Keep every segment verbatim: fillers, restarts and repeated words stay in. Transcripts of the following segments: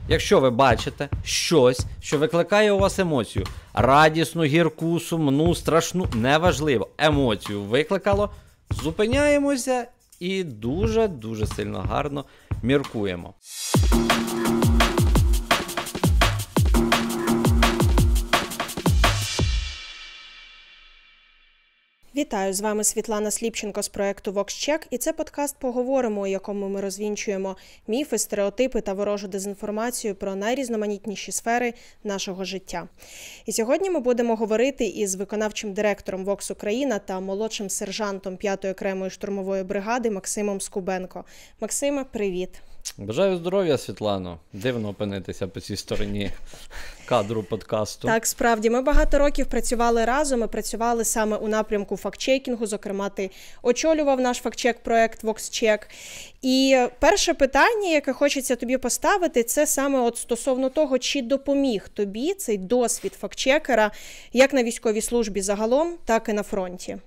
Якщо ви бачите щось, що викликає у вас емоцію, радісну, гірку, сумну, страшну, неважливо, емоцію викликало, зупиняємося і дуже-дуже сильно гарно міркуємо. Вітаю, з вами Світлана Сліпченко з проекту VoxCheck, і це подкаст «Поговоримо», у якому ми розвінчуємо міфи, стереотипи та ворожу дезінформацію про найрізноманітніші сфери нашого життя. І сьогодні ми будемо говорити із виконавчим директором Vox Україна та молодшим сержантом п'ятої окремої штурмової бригади Максимом Скубенко. Максиме, привіт! Бажаю здоров'я, Світлано. Дивно опинитися по цій стороні кадру подкасту. Так, справді. Ми багато років працювали разом, ми працювали саме у напрямку фактчекінгу, зокрема, ти очолював наш фактчек-проект VoxCheck. І перше питання, яке хочеться тобі поставити, це саме от стосовно того, чи допоміг тобі цей досвід фактчекера як на військовій службі загалом, так і на фронті.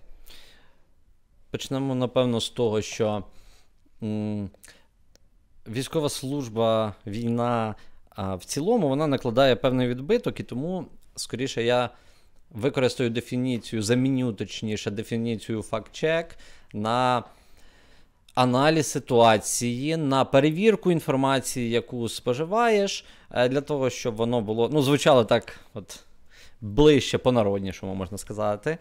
Почнемо, напевно, з того, що м- військова служба, війна, а в цілому вона накладає певний відбиток, і тому, скоріше, я використаю дефініцію, заміню, точніше, дефініцію факт-чек на аналіз ситуації, на перевірку інформації, яку споживаєш, для того, щоб воно було, ну, звучало так от ближче, по-народнішому, можна сказати.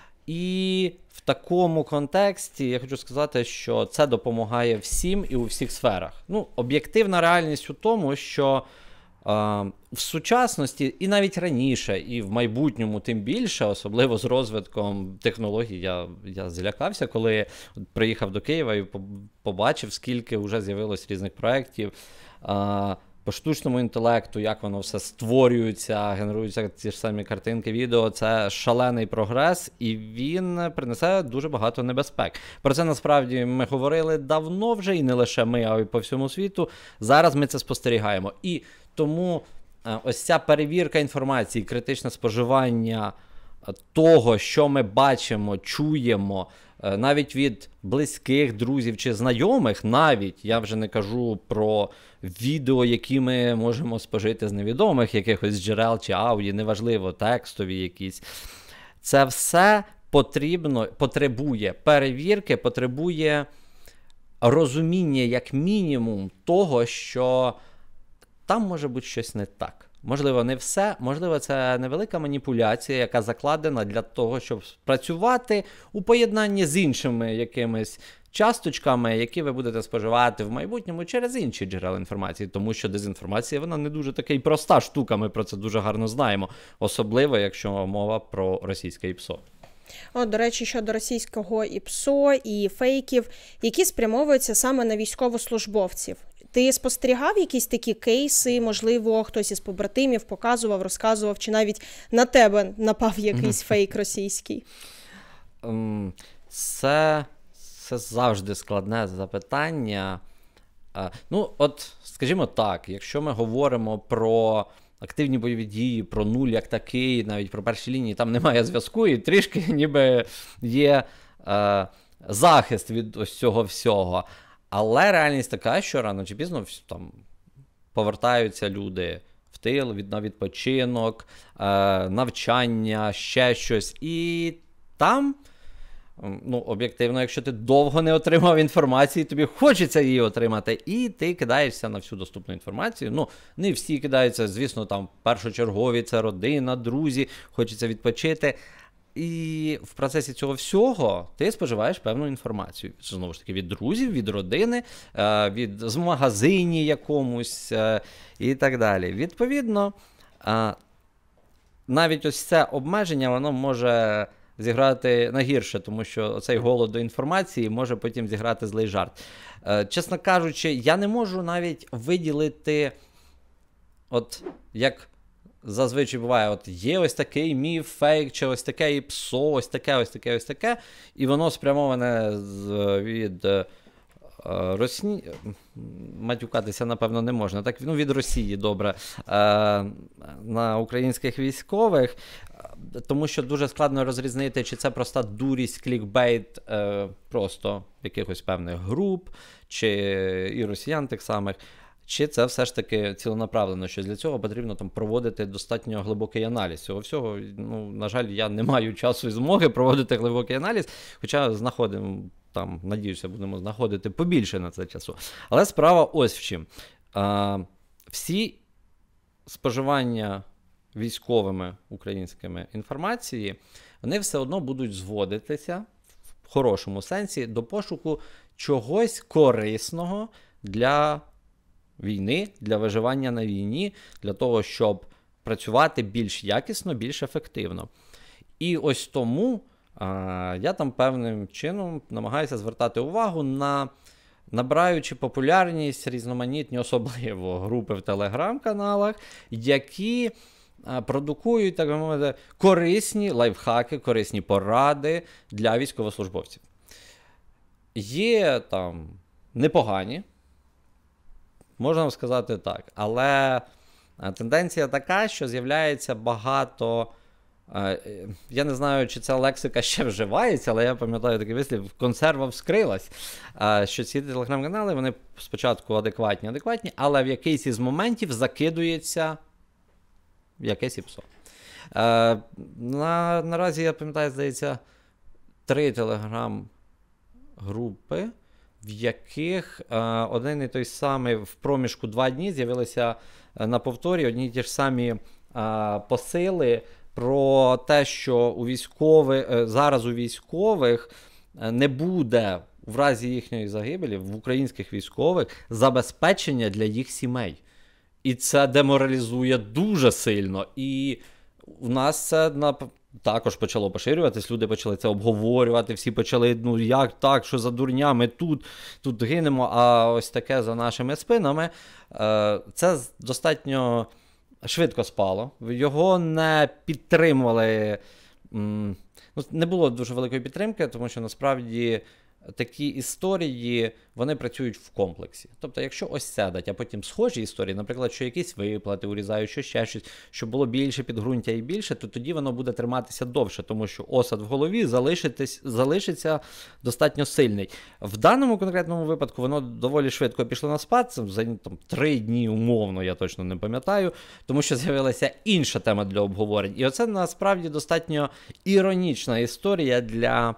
І в такому контексті я хочу сказати, що це допомагає всім і у всіх сферах. Ну, об'єктивна реальність у тому, що е, в сучасності і навіть раніше, і в майбутньому тим більше, особливо з розвитком технологій, я, я злякався, коли приїхав до Києва і побачив, скільки вже з'явилось різних проєктів, е, по штучному інтелекту, як воно все створюється, генеруються ті ж самі картинки, відео, це шалений прогрес, і він принесе дуже багато небезпек. Про це, насправді, ми говорили давно вже, і не лише ми, а й по всьому світу. Зараз ми це спостерігаємо. І тому ось ця перевірка інформації, критичне споживання того, що ми бачимо, чуємо, навіть від близьких, друзів чи знайомих, навіть, я вже не кажу про відео, які ми можемо спожити з невідомих якихось джерел чи ауді, неважливо, текстові якісь. Це все потрібно, потребує перевірки, потребує розуміння, як мінімум, того, що там може бути щось не так. Можливо, не все, можливо, це невелика маніпуляція, яка закладена для того, щоб працювати у поєднанні з іншими якимись часточками, які ви будете споживати в майбутньому через інші джерела інформації, тому що дезінформація, вона не дуже така і проста штука, ми про це дуже гарно знаємо, особливо, якщо мова про російське ІПСО. О, до речі, щодо російського ІПСО і фейків, які спрямовуються саме на військовослужбовців. Ти спостерігав якісь такі кейси, можливо, хтось із побратимів показував, розказував, чи навіть на тебе напав якийсь фейк російський? Це, це завжди складне запитання. Ну, от, скажімо так, якщо ми говоримо про активні бойові дії, про нуль як такий, навіть про перші лінії, там немає зв'язку, і трішки ніби є е, захист від ось цього всього. Але реальність така, що рано чи пізно там повертаються люди в тил, від, на відпочинок, е, навчання, ще щось. І там, ну, об'єктивно, якщо ти довго не отримав інформації, тобі хочеться її отримати, і ти кидаєшся на всю доступну інформацію. Ну, не всі кидаються, звісно, там першочергові, це родина, друзі, хочеться відпочити. І в процесі цього всього ти споживаєш певну інформацію. Знову ж таки, від друзів, від родини, від, з магазині якомусь і так далі. Відповідно, навіть ось це обмеження, воно може зіграти нагірше, тому що цей голод до інформації може потім зіграти злий жарт. Чесно кажучи, я не можу навіть виділити, от як зазвичай буває, от є ось такий міф, фейк, чи ось таке ІПСО, ось таке, ось таке, ось таке, і воно спрямоване з, від е, Росії, матюкатися, напевно, не можна, так, ну, від Росії, добре, е, на українських військових, тому що дуже складно розрізнити, чи це проста дурість, клікбейт е, просто якихось певних груп, чи і росіян тих самих, чи це все ж таки ціленаправлено, що для цього потрібно там проводити достатньо глибокий аналіз цього всього. Ну, на жаль, я не маю часу і змоги проводити глибокий аналіз, хоча знаходимо, там, надіюся, будемо знаходити побільше на це часу. Але справа ось в чим. А, всі споживання військовими українськими інформації, вони все одно будуть зводитися в хорошому сенсі до пошуку чогось корисного для війни, для виживання на війні, для того, щоб працювати більш якісно, більш ефективно. І ось тому а, я там певним чином намагаюся звертати увагу на, набираючи популярність різноманітні, особливо групи в телеграм-каналах, які а, продукують, так би мовити, корисні лайфхаки, корисні поради для військовослужбовців. Є там непогані, можна сказати так, але тенденція така, що з'являється багато, я не знаю, чи ця лексика ще вживається, але я пам'ятаю такий вислів, консерва вскрилась, що ці телеграм-канали, вони спочатку адекватні, адекватні, але в якийсь із моментів закидується якесь іпсо. На, наразі, я пам'ятаю, здається, три телеграм-групи, в яких е, один і той самий в проміжку два дні з'явилися е, на повторі одні й ті ж самі е, посили про те, що у військових, е, зараз у військових е, не буде в разі їхньої загибелі, в українських військових, забезпечення для їх сімей. І це деморалізує дуже сильно. І у нас це на... також почало поширюватись, люди почали це обговорювати, всі почали, ну як так, що за дурня, ми тут, тут гинемо, а ось таке за нашими спинами. Це достатньо швидко спало, його не підтримували, ну, не було дуже великої підтримки, тому що насправді такі історії, вони працюють в комплексі. Тобто, якщо ось сядать, а потім схожі історії, наприклад, що якісь виплати урізають, що ще щось, щоб було більше підґрунтя і більше, то тоді воно буде триматися довше, тому що осад в голові залишиться достатньо сильний. В даному конкретному випадку воно доволі швидко пішло на спад, за там, три дні умовно, я точно не пам'ятаю, тому що з'явилася інша тема для обговорень. І оце насправді достатньо іронічна історія для...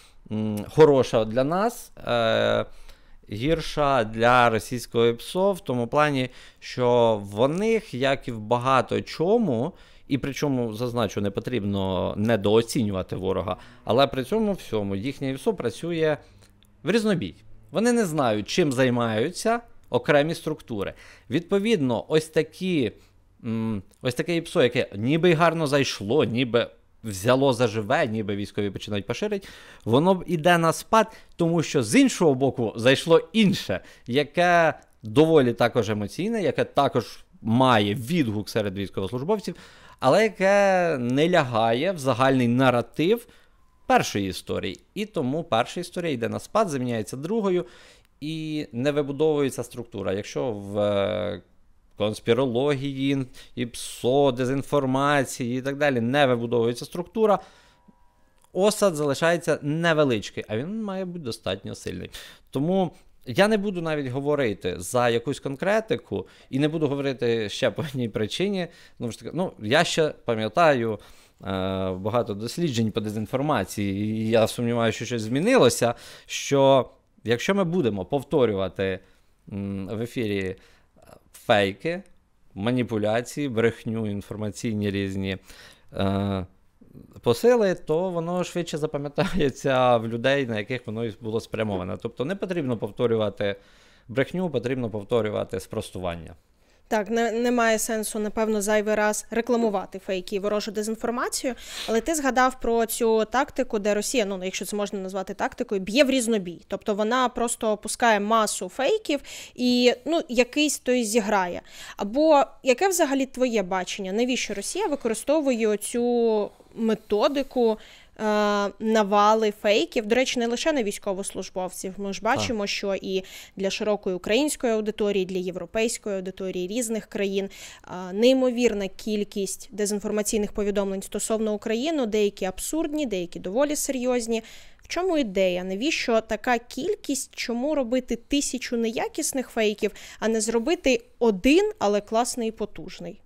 хороша для нас, е, гірша для російського ІПСО в тому плані, що в них, як і в багато чому, і причому, зазначу, не потрібно недооцінювати ворога, але при цьому всьому їхнє ІПСО працює в різнобій. Вони не знають, чим займаються окремі структури. Відповідно, ось такі, ось таке ІПСО, яке ніби й гарно зайшло, ніби взяло заживе, ніби військові починають поширити, воно іде на спад, тому що з іншого боку зайшло інше, яке доволі також емоційне, яке також має відгук серед військовослужбовців, але яке не лягає в загальний наратив першої історії. І тому перша історія йде на спад, заміняється другою, і не вибудовується структура. Якщо в конспірології, ІПСО, дезінформації і так далі не вибудовується структура, осад залишається невеличкий, а він має бути достатньо сильний. Тому я не буду навіть говорити за якусь конкретику і не буду говорити ще по одній причині. Ну, ну я ще пам'ятаю е, багато досліджень по дезінформації, і я сумніваюся, що щось змінилося, що якщо ми будемо повторювати м, в ефірі фейки, маніпуляції, брехню, інформаційні різні е, посили, то воно швидше запам'ятається в людей, на яких воно було спрямоване. Тобто не потрібно повторювати брехню, потрібно повторювати спростування. Так, не, немає сенсу, напевно, зайвий раз рекламувати фейки і ворожу дезінформацію, але ти згадав про цю тактику, де Росія, ну, якщо це можна назвати тактикою, б'є в різнобій. Тобто вона просто опускає масу фейків і, ну, якийсь той зіграє. Або яке взагалі твоє бачення? Навіщо Росія використовує оцю методику навали фейків, до речі, не лише на військовослужбовців. Ми ж бачимо, а. що і для широкої української аудиторії, для європейської аудиторії різних країн неймовірна кількість дезінформаційних повідомлень стосовно України, деякі абсурдні, деякі доволі серйозні. В чому ідея? Навіщо така кількість? Чому робити тисячу неякісних фейків, а не зробити один, але класний і потужний?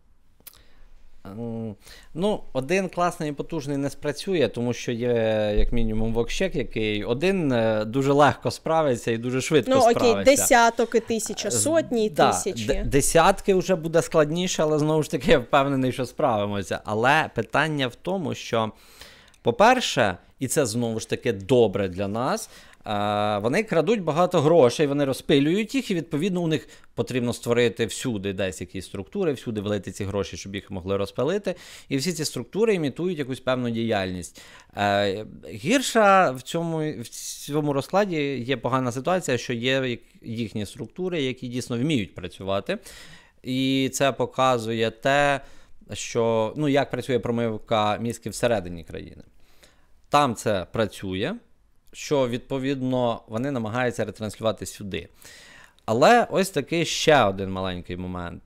Ну, один класний і потужний не спрацює, тому що є, як мінімум, вокщек, який один дуже легко справиться і дуже швидко ну, справиться. Ну, окей, десяток і тисяча, сотні і да, тисячі. Д- десятки вже буде складніше, але знову ж таки я впевнений, що справимося. Але питання в тому, що, по-перше, і це знову ж таки добре для нас, вони крадуть багато грошей, вони розпилюють їх, і, відповідно, у них потрібно створити всюди десь якісь структури, всюди влити ці гроші, щоб їх могли розпилити. І всі ці структури імітують якусь певну діяльність. Гірша в цьому, в цьому розкладі є погана ситуація, що є їхні структури, які дійсно вміють працювати. І це показує те, що, ну, як працює промивка мізків всередині країни. Там це працює, що, відповідно, вони намагаються ретранслювати сюди. Але ось такий ще один маленький момент.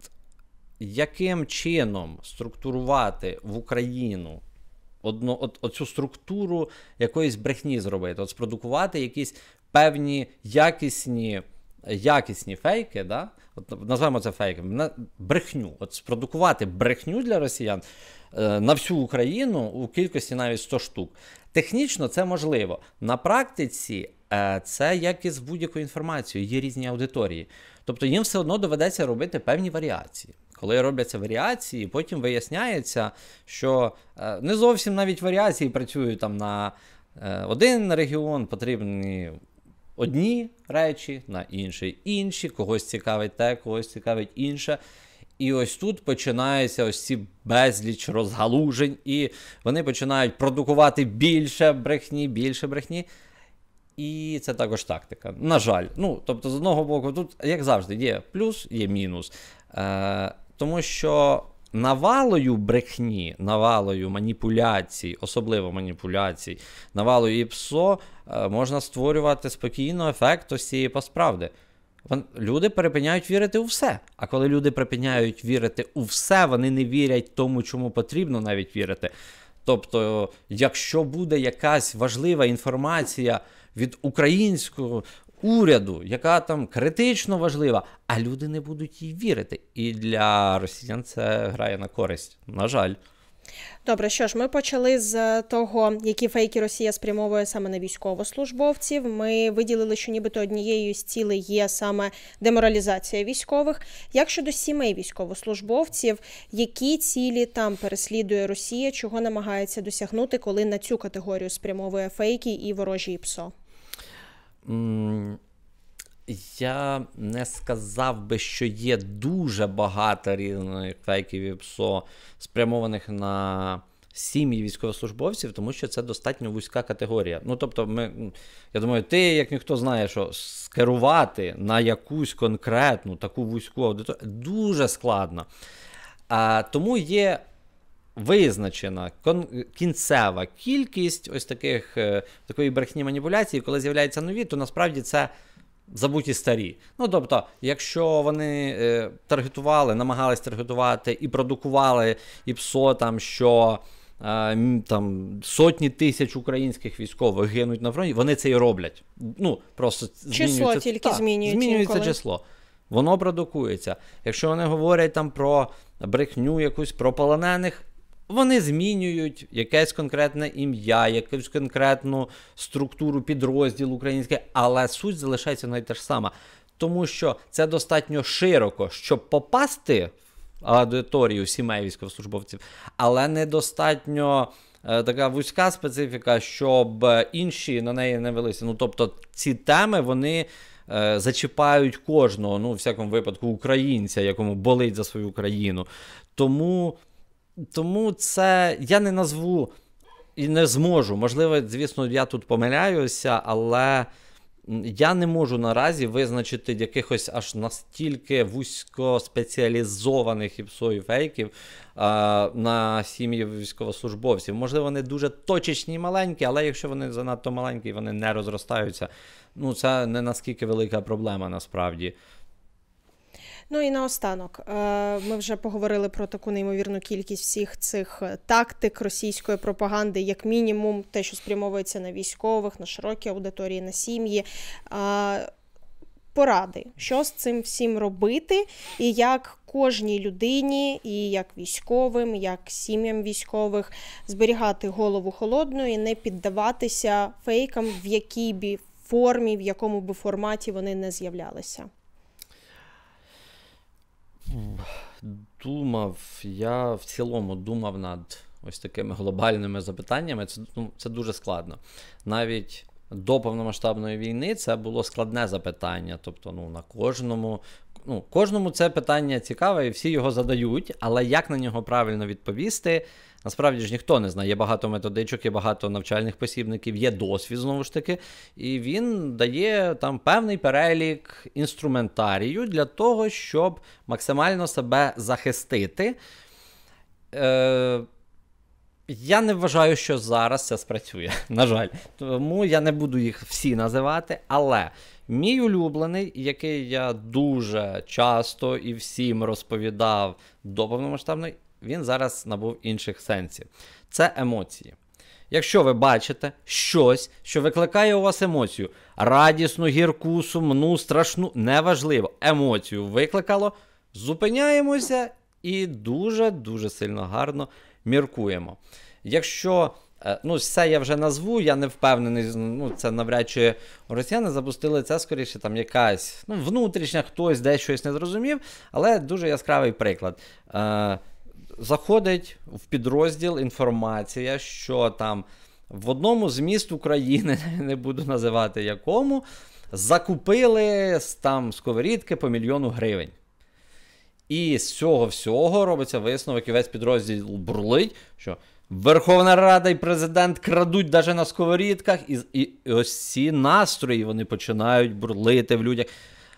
Яким чином структурувати в Україну одну, от, оцю структуру якоїсь брехні зробити? От спродукувати якісь певні якісні, якісні фейки, да? От, назвемо це фейком, брехню. От спродукувати брехню для росіян е, на всю Україну у кількості навіть сто штук. Технічно це можливо. На практиці е, це як і з будь-якою інформацією, є різні аудиторії. Тобто їм все одно доведеться робити певні варіації. Коли робляться варіації, потім виясняється, що е, не зовсім навіть варіації працюють там на е, один регіон, потрібні одні речі, на інший інші, когось цікавить те, когось цікавить інше. І ось тут починаються ось ці безліч розгалужень, і вони починають продукувати більше брехні, більше брехні. І це також тактика. На жаль. Ну, тобто, з одного боку, тут, як завжди, є плюс, є мінус. Е, тому що навалою брехні, навалою маніпуляцій, особливо маніпуляцій, навалою ІПСО, е, можна створювати спокійно ефект ось цієї постправди. Люди припиняють вірити у все. А коли люди припиняють вірити у все, вони не вірять тому, чому потрібно навіть вірити. Тобто, якщо буде якась важлива інформація від українського уряду, яка там критично важлива, а люди не будуть їй вірити. І для росіян це грає на користь. На жаль. Добре, що ж, ми почали з того, які фейки Росія спрямовує саме на військовослужбовців. Ми виділили, що нібито однією з цілей є саме деморалізація військових. Як щодо сімей військовослужбовців, які цілі там переслідує Росія, чого намагається досягнути, коли на цю категорію спрямовує фейки і ворожі ІПСО? Mm. Я не сказав би, що є дуже багато різних фейків і ПСО, спрямованих на сім'ї військовослужбовців, тому що це достатньо вузька категорія. Ну, тобто, ми, я думаю, ти, як ніхто знає, що скерувати на якусь конкретну таку вузьку аудиторію дуже складно. А, тому є визначена кон- кінцева кількість ось таких, такої брехні маніпуляцій. Коли з'являються нові, то насправді це забуті старі. Ну, тобто, якщо вони е, таргетували, намагались таргетувати і продукували ІПСО, там, що е, там, сотні тисяч українських військових гинуть на фронті, вони це і роблять. Ну, просто число тільки так, змінюють. Змінюється інколи. число. Воно продукується. Якщо вони говорять там про брехню якусь, про полонених, вони змінюють якесь конкретне ім'я, якусь конкретну структуру підрозділу український, але суть залишається навіть та ж сама. Тому що це достатньо широко, щоб попасти в аудиторію сімей військовослужбовців, але недостатньо е, така вузька специфіка, щоб інші на неї не велися. Ну, тобто ці теми, вони е, зачіпають кожного, ну, в всякому випадку, українця, якому болить за свою країну. Тому... Тому це я не назву і не зможу. Можливо, звісно, я тут помиляюся, але я не можу наразі визначити якихось аж настільки вузькоспеціалізованих ІПСО і фейків а, на сім'ї військовослужбовців. Можливо, вони дуже точечні і маленькі, але якщо вони занадто маленькі і вони не розростаються, ну це не наскільки велика проблема насправді. Ну і наостанок, ми вже поговорили про таку неймовірну кількість всіх цих тактик російської пропаганди, як мінімум те, що спрямовується на військових, на широкі аудиторії, на сім'ї. Поради, що з цим всім робити, і як кожній людині, і як військовим, як сім'ям військових зберігати голову холодною і не піддаватися фейкам, в якій б формі, в якому б форматі вони не з'являлися. Думав, я в цілому думав над ось такими глобальними запитаннями. Це, ну, це дуже складно. Навіть до повномасштабної війни це було складне запитання. Тобто, ну, на кожному, ну, кожному це питання цікаве і всі його задають, але як на нього правильно відповісти, насправді ж ніхто не знає. Є багато методичок, є багато навчальних посібників, є досвід, знову ж таки, і він дає там певний перелік інструментарію для того, щоб максимально себе захистити. Е- Я не вважаю, що зараз це спрацює, на жаль. Тому я не буду їх всі називати, але мій улюблений, який я дуже часто і всім розповідав до повномасштабної, він зараз набув інших сенсів. Це емоції. Якщо ви бачите щось, що викликає у вас емоцію, радісну, гірку, сумну, страшну, неважливо, емоцію викликало, зупиняємося і дуже-дуже сильно гарно міркуємо. Якщо, ну, це я вже назву, я не впевнений, ну, це навряд чи росіяни запустили це, скоріше, там якась, ну, внутрішня, хтось десь щось не зрозумів, але дуже яскравий приклад. Е, заходить в підрозділ інформація, що там в одному з міст України, не буду називати якому, закупили там сковорідки по мільйону гривень. І з цього всього робиться висновок, і весь підрозділ бурлить, що Верховна Рада і президент крадуть навіть на сковорідках, і, і ось ці настрої вони починають бурлити в людях.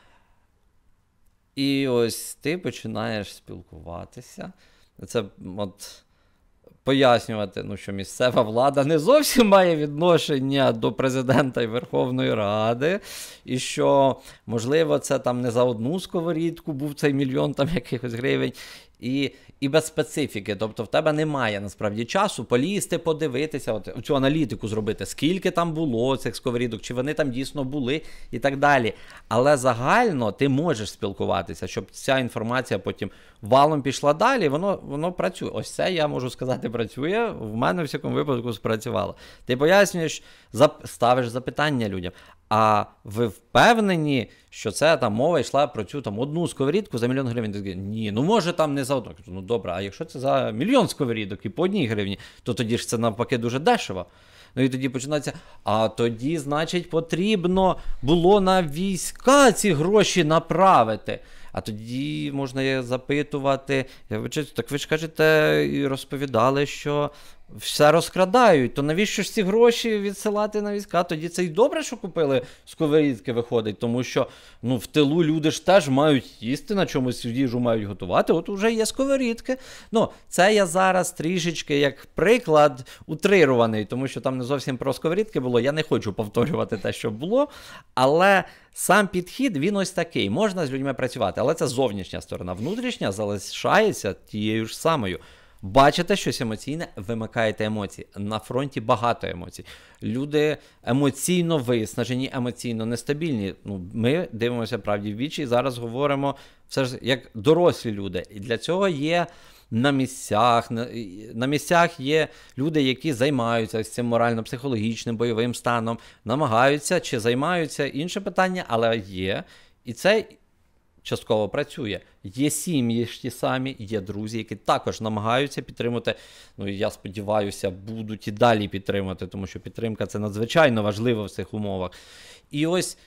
І ось ти починаєш спілкуватися. Це от пояснювати, ну, що місцева влада не зовсім має відношення до президента і Верховної Ради, і що, можливо, це там не за одну сковорідку був цей мільйон там якихось гривень, і, і без специфіки. Тобто в тебе немає, насправді, часу полізти, подивитися, от, цю аналітику зробити, скільки там було цих сковорідок, чи вони там дійсно були і так далі. Але загально ти можеш спілкуватися, щоб ця інформація потім валом пішла далі, воно, воно працює. Ось це, я можу сказати, працює, в мене в всякому випадку спрацювало. Ти пояснюєш, зап... ставиш запитання людям. А ви впевнені, що це там мова йшла про цю там одну сковорідку за мільйон гривень? Ти, ні, ну може там не за одну. Ну добре, а якщо це за мільйон сковорідок і по одній гривні, то тоді ж це навпаки дуже дешево. Ну і тоді починається, а тоді, значить, потрібно було на війська ці гроші направити. А тоді можна запитувати, так ви ж кажете і розповідали, що все розкрадають, то навіщо ж ці гроші відсилати на війська? Тоді це й добре, що купили сковорідки, виходить, тому що, ну, в тилу люди ж теж мають їсти, на чомусь їжу мають готувати, от уже є сковорідки. Ну, це я зараз трішечки як приклад утрирований, тому що там не зовсім про сковорідки було, я не хочу повторювати те, що було, але сам підхід, він ось такий, можна з людьми працювати, але це зовнішня сторона, внутрішня залишається тією ж самою. Бачите щось емоційне, вимикаєте емоції. На фронті багато емоцій. Люди емоційно виснажені, емоційно нестабільні. Ну, ми дивимося правді в вічі і зараз говоримо все ж як дорослі люди. І для цього є на місцях, на, на місцях є люди, які займаються цим морально-психологічним бойовим станом, намагаються чи займаються, інше питання, але є. І це частково працює. Є сім'ї ж ті самі, є друзі, які також намагаються підтримати, ну і я сподіваюся, будуть і далі підтримати, тому що підтримка – це надзвичайно важливо в цих умовах. І ось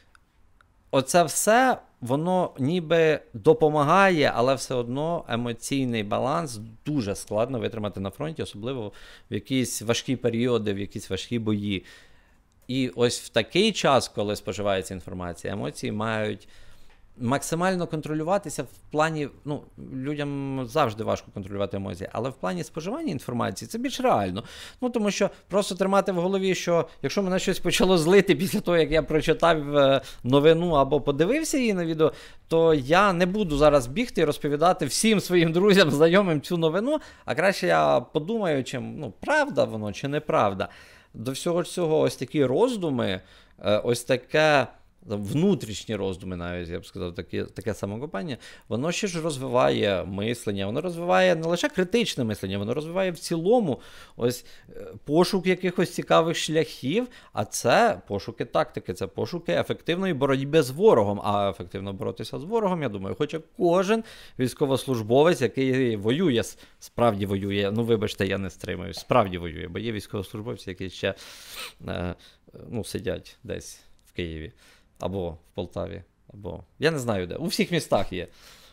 оце все, воно ніби допомагає, але все одно емоційний баланс дуже складно витримати на фронті, особливо в якісь важкі періоди, в якісь важкі бої. І ось в такий час, коли споживається інформація, емоції мають максимально контролюватися в плані, ну, людям завжди важко контролювати емоції, але в плані споживання інформації це більш реально. Ну, тому що просто тримати в голові, що якщо мене щось почало злити після того, як я прочитав новину або подивився її на відео, то я не буду зараз бігти і розповідати всім своїм друзям, знайомим цю новину, а краще я подумаю, чим, ну, правда воно чи неправда. До всього цього ось такі роздуми, ось таке внутрішні роздуми навіть, я б сказав, таке, таке самокопання, воно ще ж розвиває мислення, воно розвиває не лише критичне мислення, воно розвиває в цілому ось пошук якихось цікавих шляхів, а це пошуки тактики, це пошуки ефективної боротьби з ворогом. А ефективно боротися з ворогом, я думаю, хоче кожен військовослужбовець, який воює, справді воює, ну вибачте, я не стримую, справді воює, бо є військовослужбовці, які ще е, ну, сидять десь в Києві. Або в Полтаві, або... Я не знаю де. У всіх містах є.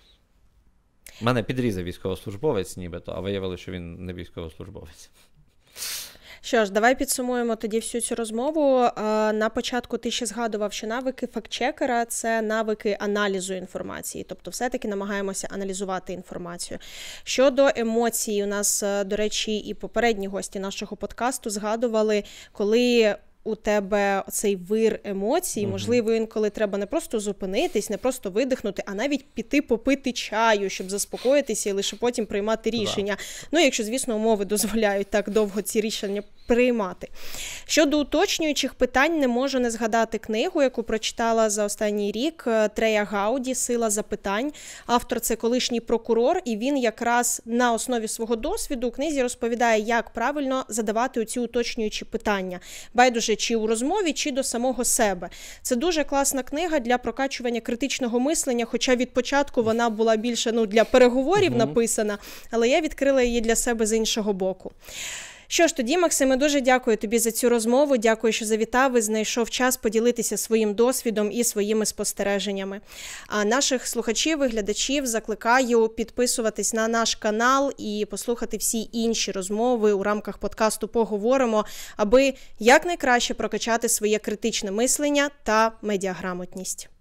Мене підрізав військовослужбовець нібито, а виявили, що він не військовослужбовець. Що ж, давай підсумуємо тоді всю цю розмову. На початку ти ще згадував, що навики фактчекера – це навики аналізу інформації. Тобто все-таки намагаємося аналізувати інформацію. Щодо емоцій, у нас, до речі, і попередні гості нашого подкасту згадували, коли у тебе цей вир емоцій, mm-hmm. можливо, інколи треба не просто зупинитись, не просто видихнути, а навіть піти попити чаю, щоб заспокоїтися і лише потім приймати рішення. Yeah. Ну, якщо, звісно, умови дозволяють так довго ці рішення приймати. Щодо уточнюючих питань, не можу не згадати книгу, яку прочитала за останній рік, Трея Гауді «Сила запитань». Автор – це колишній прокурор, і він якраз на основі свого досвіду у книзі розповідає, як правильно задавати ці уточнюючі питання. Байдуже, чи у розмові, чи до самого себе. Це дуже класна книга для прокачування критичного мислення, хоча від початку вона була більше ну, для переговорів угу. написана, але я відкрила її для себе з іншого боку. Що ж тоді, Максиме, дуже дякую тобі за цю розмову, дякую, що завітав і знайшов час поділитися своїм досвідом і своїми спостереженнями. А наших слухачів і глядачів закликаю підписуватись на наш канал і послухати всі інші розмови у рамках подкасту «Поговоримо», аби якнайкраще прокачати своє критичне мислення та медіаграмотність.